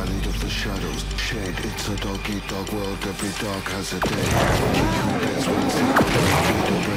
valley of the shadows. Shade, it's a dog eat dog world, every dark has a day. Keep your days when it's like a